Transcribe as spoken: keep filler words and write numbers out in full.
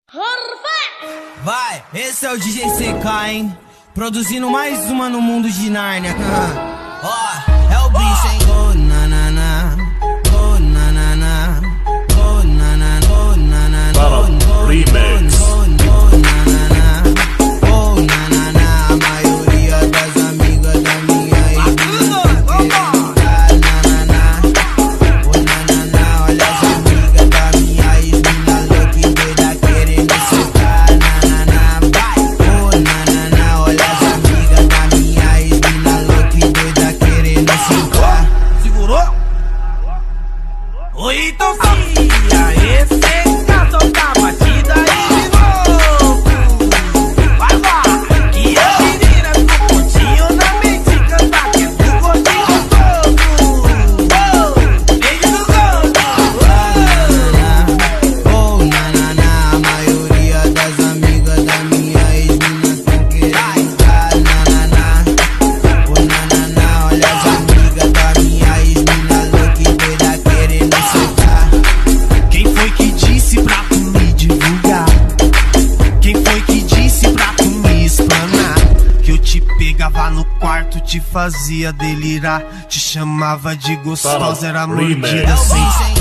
Vai, esse é o D J C K, hein? Produzindo mais uma no mundo de Nárnia. Ó, oh, é o bicho, hein? Oh, nanana, oh, nanana, oh, nanana, oh, nanana, oh, Remix. oh, oh, nanana, oh, nanana. A maioria das amigas da minha irmã querendo nanana, oh, nanana. Olha as amigas da minha irmã louca e doida querendo secar, nanana. Vai, oh, nanana. Olha as amigas da minha irmã louca e doida querendo secar. Segurou? Oi, então fia, esse caso tá batida aí de novo. Vai lá, que a menina do pontinho na mente canta que é do gordinho gostoso. Oh, beijo do gordo. Oh, nanana, a maioria das amigas da minha ex-mina tão querendo dar nanana. Oh, nanana, olha as amigas da minha ex-mina louca e doida querendo soltar. Quem foi que disse pra tu me divulgar? Quem foi que disse pra tu me explanar? Que eu te pegava no quarto, te fazia delirar, te chamava de gostosa, era mordida Remix. assim.